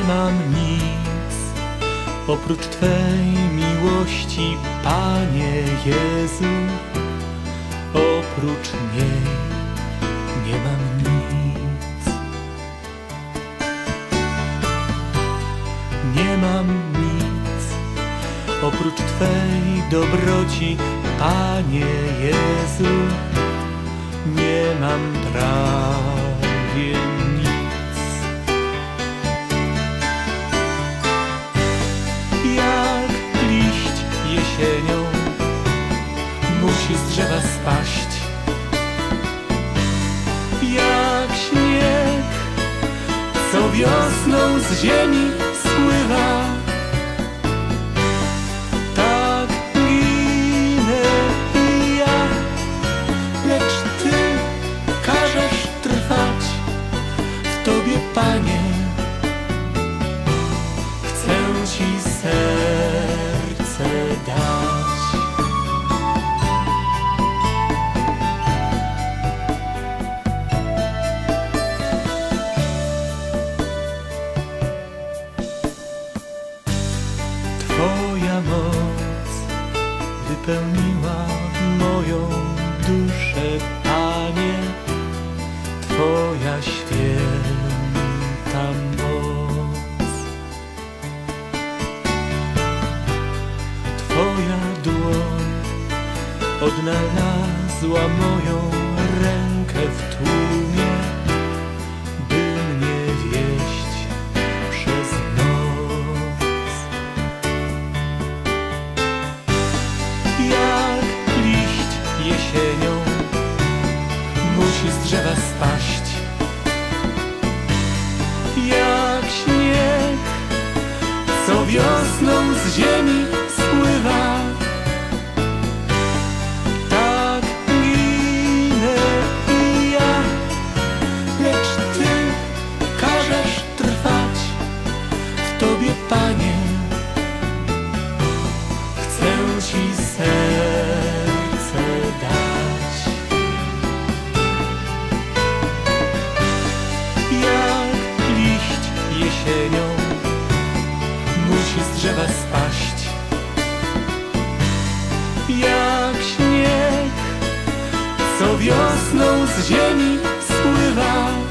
mam nic oprócz Twej miłości, Panie Jezu. Oprócz niej nie mam nic. Nie mam nic oprócz Twej dobroci, Panie Jezu. Nie mam prawie nic. Jak liść jesienią musi z drzewa spaść, jak śnieg, co wiosną z ziemi spływa, tak ginę i ja, lecz Ty każesz trwać. W Tobie, Panie, chcę Ci serce dać. Twoja moc wypełniła moją duszę, Panie. Twoja święta moc. Twoja dłoń odnalazła moją rękę w tłumie, by mnie wieść przez noc. Jak liść jesienią musi z drzewa spaść, jak śnieg, co wiosną z ziemi spływa, tak ginę i ja, lecz Ty każesz trwać. W Tobie, Panie, chcę Ci serce dać. Jak liść jesienią musi z drzewa spaść, jak śnieg, co wiosną z ziemi spływa,